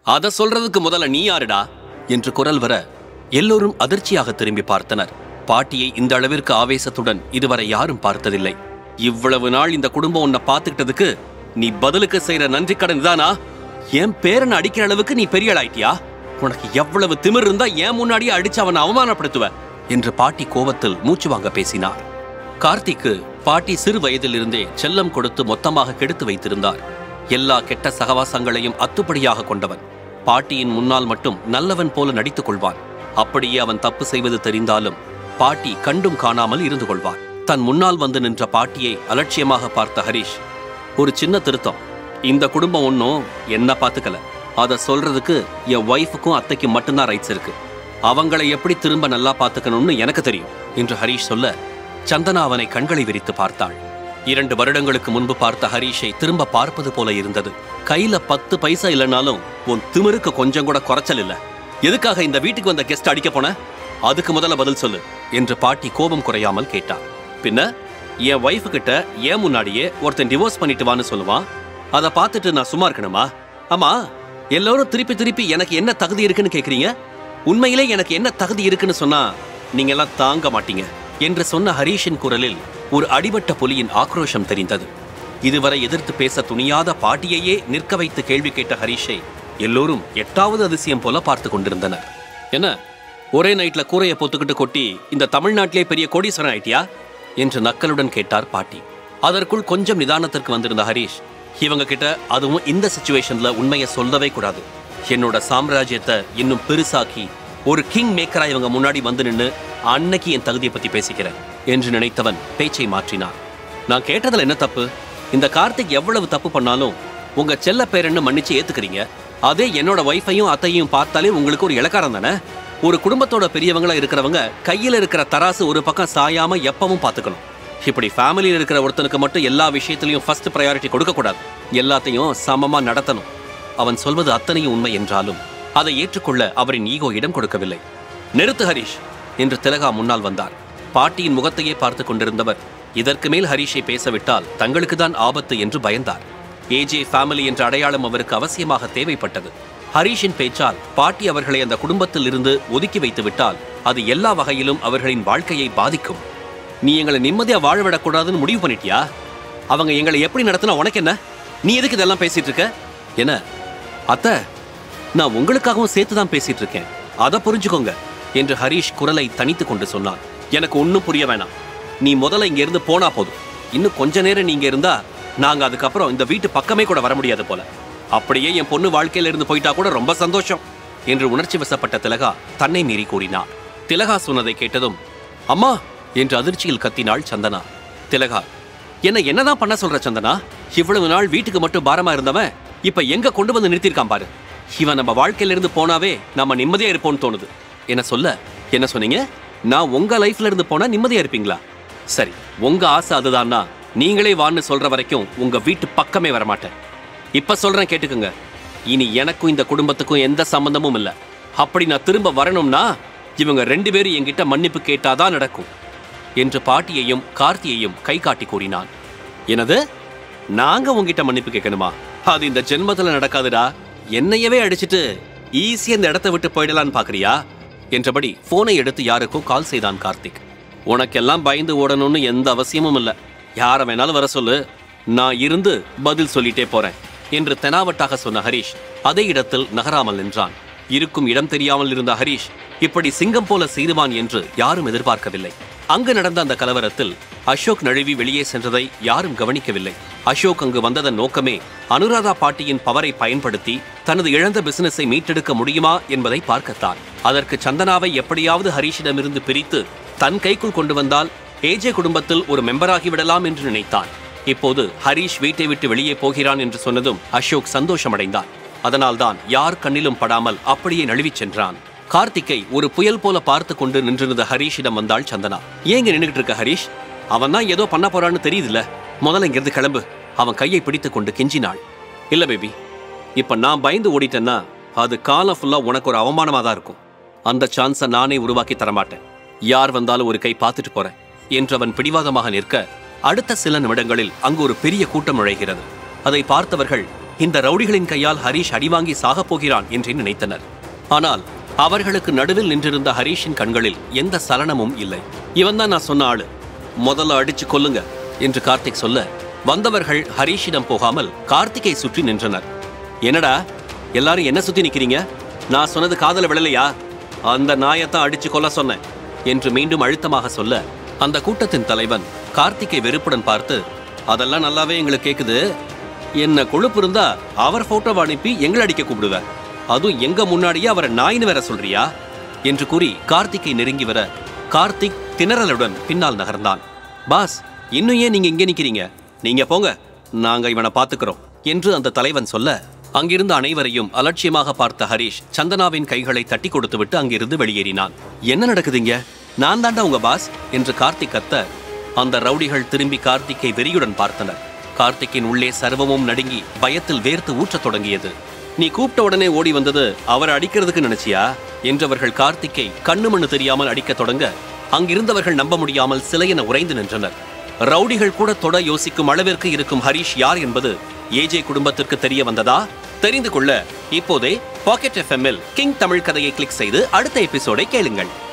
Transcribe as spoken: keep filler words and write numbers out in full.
அத சொல்றதுக்கு முதல்ல நீ யாருடா என்று குரல் வர எல்லோரும் அதிர்ச்சியாக திரும்பி பார்த்தனர். பாட்டியை இந்த அளவிற்கு ஆவேசத்துடன் இதுவரை யாரும் பார்த்ததில்லை. இவ்வளவு நாள் இந்த குடும்பம் உன்னை பார்த்துக்கிட்டதுக்கு நீ பதிலுக்கு செய்யற நன்றி கடன் தானா? என் பேரனை அடிக்கிற அளவுக்கு நீ பெரிய ஆளாயிட்டியா? உனக்கு எவ்வளவு திமிர் இருந்தா ஏன் முன்னாடியே அடிச்சு அவனை அவமானப்படுத்துவ என்று பாட்டி கோபத்தில் மூச்சு வாங்க பேசினார். கார்த்திக்கு பாட்டி சிறு வயதிலிருந்தே செல்லம் கொடுத்து மொத்தமாக கெடுத்து வைத்திருந்தார். எல்லா கெட்ட சகவாசங்களையும் அத்துப்படியாக கொண்டவன். பாட்டியின் முன்னால் மட்டும் நல்லவன் போல நடித்துக் கொள்வான். அப்படியே அவன் தப்பு செய்வது தெரிந்தாலும் பாட்டி கண்டும் காணாமல் இருந்து கொள்வான். தன் முன்னால் வந்து நின்ற பாட்டியை அலட்சியமாக பார்த்த ஹரிஷ், ஒரு சின்ன திருத்தம், இந்த குடும்பம் ஒன்னும் என்ன பாத்துக்கல, அதை சொல்றதுக்கு என் ஒய்ஃபுக்கும் அத்தைக்கும் மட்டும்தான் ரைட்ஸ் இருக்கு. அவங்களை எப்படி திரும்ப நல்லா பாத்துக்கணும்னு எனக்கு தெரியும் என்று ஹரிஷ் சொல்ல சந்தனா அவனை கண்களை விரித்து பார்த்தாள். இரண்டு வருடங்களுக்கு முன்பு பார்த்த ஹரிஷை திரும்ப பார்ப்பது போல இருந்தது. கையில பத்து பைசா இல்லைனாலும் உன் திமிருக்கு கொஞ்சம் கூட குறைச்சல் இல்ல. எதுக்காக இந்த வீட்டுக்கு வந்த கெஸ்ட் அடிக்க போன? அதுக்கு முதல்ல பதில் சொல்லு என்று பாட்டி கோபம் குறையாமல் கேட்டார். பின்ன என் ஒய்ஃபு கிட்ட ஏன் முன்னாடியே ஒருத்தன் டிவோர்ஸ் பண்ணிட்டு வான்னு சொல்லுவான். அதை பார்த்துட்டு நான் சும்மா இருக்கணுமா? ஆமா, எல்லாரும் திருப்பி திருப்பி எனக்கு என்ன தகுதி இருக்குன்னு கேக்குறீங்க. உண்மையிலே எனக்கு என்ன தகுதி இருக்குன்னு சொன்னா நீங்க எல்லாம் தாங்க மாட்டீங்க என்று சொன்ன ஹரீஷின் குரலில் ஒரு அடிபட்ட புலியின் ஆக்ரோஷம் தெரிந்தது. இதுவரை எதிர்த்து பேச துணியாத பாட்டியையே நிற்க வைத்து கேள்வி கேட்ட ஹரீஷை எல்லோரும் எட்டாவது அதிசயம் போல பார்த்து கொண்டிருந்தனர். என்ன, ஒரே நைட்ல கூரையை பொத்துக்கிட்டு கொட்டி இந்த தமிழ்நாட்டிலே பெரிய கோடீஸ்வரன் ஆயிட்டியா என்று நக்கலுடன் கேட்டார் பாட்டி. அதற்குள் கொஞ்சம் நிதானத்திற்கு வந்திருந்த ஹரீஷ், இவங்க கிட்ட அதுவும் இந்த சிச்சுவேஷன்ல உண்மையை சொல்லவே கூடாது. என்னோட சாம்ராஜ்யத்தை இன்னும் பெருசாக்கி ஒரு கிங் மேக்கரா இவங்க முன்னாடி வந்து நின்று அன்னைக்கு என் தகுதியை பத்தி பேசிக்கிறேன் என்று நினைத்தவன் பேச்சை மாற்றினான். நான் கேட்டதுல என்ன தப்பு? இந்த கார்த்திக் எவ்வளவு தப்பு பண்ணாலும் உங்க செல்ல பேரன்னு மன்னிச்சு ஏத்துக்கிறீங்க. அதே என்னோட ஒய்ஃபையும் அத்தையும் பார்த்தாலே உங்களுக்கு ஒரு இலக்காரம் தானே. ஒரு குடும்பத்தோட பெரியவங்களா இருக்கிறவங்க கையில இருக்கிற தராசு ஒரு பக்கம் சாயாம எப்பவும் பாத்துக்கணும். இப்படி ஃபேமிலியில் இருக்கிற ஒருத்தனுக்கு மட்டும் எல்லா விஷயத்திலையும் ஃபர்ஸ்ட் ப்ரையாரிட்டி கொடுக்க கூடாது. எல்லாத்தையும் சமமா நடத்தணும். அவன் சொல்வது அத்தனையும் உண்மை என்றாலும் அதை ஏற்றுக்கொள்ள அவரின் ஈகோ இடம் கொடுக்கவில்லை. நிறுத்து ஹரீஷ் என்று திலகா முன்னால் வந்தார். பாட்டியின் முகத்தையே பார்த்து கொண்டிருந்தவர் இதற்கு மேல் ஹரீஷை பேசவிட்டால் தங்களுக்கு தான் ஆபத்து என்று பயந்தார். ஏஜே ஃபேமிலி என்ற அடையாளம் அவருக்கு அவசியமாக தேவைப்பட்டது. ஹரீஷின் பேச்சால் பாட்டி அவர்களை அந்த குடும்பத்தில் இருந்து ஒதுக்கி வைத்து விட்டால் அது எல்லா வகையிலும் அவர்களின் வாழ்க்கையை பாதிக்கும். நீ எங்களை நிம்மதியா வாழ விடக்கூடாதுன்னு முடிவு பண்ணிட்டியா? அவங்க எங்களை எப்படி நடத்தினா உனக்கு என்ன? நீ எதுக்கு இதெல்லாம் பேசிட்டு இருக்க? என்ன அத்தை, நான் உங்களுக்காகவும் சேர்த்துதான் பேசிட்டு இருக்கேன், அதை புரிஞ்சுக்கோங்க என்று ஹரீஷ் குரலை தனித்து கொண்டு சொன்னான். எனக்கு ஒன்னும் புரிய வேணாம். நீ முதல்ல இங்க இருந்து போனா போதும். இன்னும் கொஞ்ச நேரம் நீங்க இருந்தா நாங்க அதுக்கப்புறம் இந்த வீட்டு பக்கமே கூட வர முடியாது போல. அப்படியே என் பொண்ணு வாழ்க்கையில இருந்து போயிட்டா கூட ரொம்ப சந்தோஷம் என்று உணர்ச்சி வசப்பட்ட திலகா தன்னை மீறி கூறினார். திலகா சொன்னதை கேட்டதும் அம்மா என்று அதிர்ச்சியில் கத்தினாள் சந்தனா. திலகா, என்ன என்னதான் பண்ண சொல்ற சந்தனா? இவ்வளவு நாள் வீட்டுக்கு மட்டும் பாரமா இருந்தவன் இப்ப எங்க கொண்டு வந்து நிறுத்திருக்கான் பாரு. இவன் நம்ம வாழ்க்கையில இருந்து போனாவே நம்ம நிம்மதியா இருப்போம்னு தோணுது. என்ன சொல்ல என்ன சொன்னீங்க? நான் உங்க லைஃப்ல இருந்து போனா நிம்மதியா இருப்பீங்களா? சரி, உங்க ஆசை அதுதான்னா நீங்களே வான்னு சொல்ற வரைக்கும் உங்க வீட்டு பக்கமே வரமாட்டேன். இப்ப சொல்றேன் கேட்டுக்குங்க. இனி எனக்கும் இந்த குடும்பத்துக்கும் எந்த சம்பந்தமும் இல்ல. அப்படி நான் திரும்ப வரணும்னா இவங்க ரெண்டு பேரும் என்கிட்ட மன்னிப்பு கேட்டாதான் நடக்கும் என்று பாட்டியையும் கார்த்தியையும் கை காட்டி கூறினான். எனது நாங்க உங்ககிட்ட மன்னிப்பு கேட்கணுமா? அது இந்த ஜென்மத்துல நடக்காதுடா. என்னையவே அடிச்சுட்டு ஈஸியா இந்த இடத்தை விட்டு போயிடலான்னு பாக்குறியா என்றபடி போனை எடுத்து யாருக்கும் கால் செய்தான் கார்த்திக். உனக்கெல்லாம் பயந்து ஓடணும்னு எந்த அவசியமும் இல்ல. யார வேணாலும் வர சொல்லு, நான் இருந்து பதில் சொல்லிட்டே போறேன் என்று தெனாவட்டாக சொன்ன ஹரீஷ் அதே இடத்தில் நகராமல் நின்றான். இருக்கும் இடம் தெரியாமல் இருந்த ஹரீஷ் இப்படி சிங்கம் போல செய்துவான் என்று யாரும் எதிர்பார்க்கவில்லை. அங்கு நடந்த அந்த கலவரத்தில் அசோக் நழுவி வெளியே சென்றதை யாரும் கவனிக்கவில்லை. அசோக் அங்கு வந்ததன் நோக்கமே அனுராதா பாட்டியின் பவரை பயன்படுத்தி தனது இழந்த பிசினஸை மீட்டெடுக்க முடியுமா என்பதை பார்க்கத்தான். அதற்கு சந்தனாவை எப்படியாவது ஹரீஷிடமிருந்து பிரித்து தன் கைக்குள் கொண்டு வந்தால் ஏஜே குடும்பத்தில் ஒரு மெம்பராகி விடலாம் என்று நினைத்தான். இப்போது ஹரீஷ் வீட்டை விட்டு வெளியே போகிறான் என்று சொன்னதும் அசோக் சந்தோஷமடைந்தான். அதனால்தான் யார் கண்ணிலும் படாமல் அப்படியே நழுவிச் சென்றான். கார்த்திகை ஒரு புயல் போல பார்த்து கொண்டு நின்றிருந்த ஹரீஷிடம் வந்தாள் சந்தனா. ஏங்க நின்றுகிட்டு இருக்க ஹரீஷ்? அவன் தான் ஏதோ பண்ண போறான்னு தெரியுதுல்ல, முதல்ல இங்கிருந்து கிளம்பு. அவன் கையை பிடித்துக் கொண்டு கெஞ்சினாள். இல்ல பேபி, இப்ப நான் பயந்து ஓடிட்டேன்னா அது காலம் ஃபுல்லா உனக்கு ஒரு அவமானமா தான் இருக்கும். அந்த சான்ஸை நானே உருவாக்கி தரமாட்டேன். யார் வந்தாலும் ஒரு கை பார்த்துட்டு போறேன் என்று அவன் பிடிவாதமாக நிற்க அடுத்த சில நிமிடங்களில் அங்கு ஒரு பெரிய கூட்டம் நுழைகிறது. அதை பார்த்தவர்கள் இந்த ரவுடிகளின் கையால் ஹரீஷ் அடிவாங்கி சாகப் போகிறான் என்றே நினைத்தனர். ஆனால் அவர்களுக்கு நடுவில் நின்றிருந்த ஹரீஷின் கண்களில் எந்த சலனமும் இல்லை. இவன் தான் நான் சொன்ன ஆளு, முதல்ல அடிச்சு கொல்லுங்க என்று கார்த்திக் சொல்ல வந்தவர்கள் ஹரீஷிடம் போகாமல் கார்த்திகை சுற்றி நின்றனர். என்னடா எல்லாரும் என்ன சுத்தி நிக்கிறீங்க? நான் சொன்னது காதல விழலையா? அந்த நாயத்தான் அடிச்சு கொல்ல சொன்னேன் என்று மீண்டும் அழுத்தமாக சொல்ல அந்த கூட்டத்தின் தலைவன் கார்த்திகை வெறுப்புடன் பார்த்து, அதெல்லாம் நல்லாவே எங்களுக்கு கேக்குது. என்ன கொழுப்பு இருந்தா அவர் போட்டோவை அனுப்பி எங்களை அடிக்க கூப்பிடுவ, அதுவும் எங்க முன்னாடியே அவரை நாயின்னு வேற சொல்றியா என்று கூறி கார்த்திகை நெருங்கி வர கார்த்திக் திணறலுடன் பின்னால் நகர்ந்தான். பாஸ், இன்னும் ஏன் நீங்க இங்கே நிக்கிறீங்க? நீங்க போங்க, நாங்க இவனை பாத்துக்கிறோம் என்று அந்த தலைவன் சொல்ல அங்கிருந்த அனைவரையும் அலட்சியமாக பார்த்த ஹரீஷ் சந்தனாவின் கைகளை தட்டி கொடுத்துவிட்டு அங்கிருந்து வெளியேறினான். என்ன நடக்குதுங்க? நான் தாண்டா உங்க பாஸ் என்று கார்த்திக் கத்த அந்த ரவுடிகள் திரும்பி கார்த்திக்கை வெறியுடன் பார்த்தனர். கார்த்திக்கின் உள்ளே சர்வமும் நடுங்கி பயத்தில் வேர்த்து ஊற்றத் தொடங்கியது. நீ கூப்பிட்ட உடனே ஓடி வந்தது அவரை அடிக்கிறதுக்கு நினைச்சியா என்றவர்கள் கார்த்திக்கை கண்ணு மண்ணு தெரியாமல் அடிக்க தொடங்க அங்கிருந்தவர்கள் நம்ப முடியாமல் சிலையென உறைந்து நின்றனர். ரவுடிகள் கூட தொட யோசிக்கும் அளவிற்கு இருக்கும் ஹரீஷ் யார் என்பது ஏஜே குடும்பத்திற்கு தெரிய வந்ததா? தெரிந்து கொள்ள இப்போதே பாக்கெட் எஃப்எம்மில் கிங் தமிழ் கதையை கிளிக் செய்து அடுத்த எபிசோடை கேளுங்கள்.